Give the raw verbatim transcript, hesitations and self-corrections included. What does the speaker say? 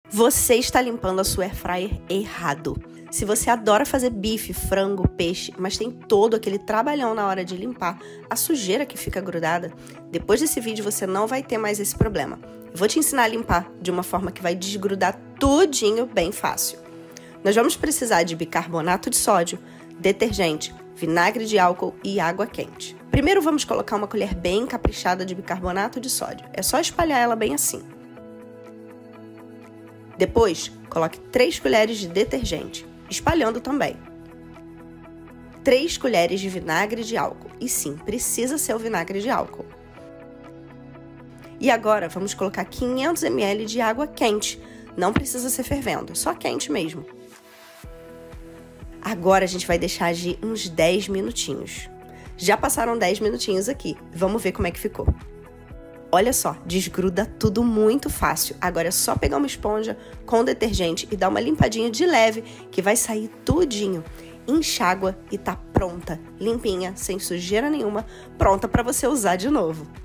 Você está limpando a sua air fryer errado. Se você adora fazer bife, frango, peixe, mas tem todo aquele trabalhão na hora de limpar, a sujeira que fica grudada, depois desse vídeo você não vai ter mais esse problema. Eu vou te ensinar a limpar de uma forma que vai desgrudar tudinho bem fácil. Nós vamos precisar de bicarbonato de sódio, detergente, vinagre de álcool e água quente. Primeiro vamos colocar uma colher bem caprichada de bicarbonato de sódio. É só espalhar ela bem assim. Depois, coloque três colheres de detergente, espalhando também. três colheres de vinagre de álcool. E sim, precisa ser o vinagre de álcool. E agora, vamos colocar quinhentos mililitros de água quente. Não precisa ser fervendo, só quente mesmo. Agora a gente vai deixar agir uns dez minutinhos. Já passaram dez minutinhos aqui. Vamos ver como é que ficou. Olha só, desgruda tudo muito fácil. Agora é só pegar uma esponja com detergente e dar uma limpadinha de leve que vai sair tudinho. Enxágua e tá pronta, limpinha, sem sujeira nenhuma, pronta para você usar de novo.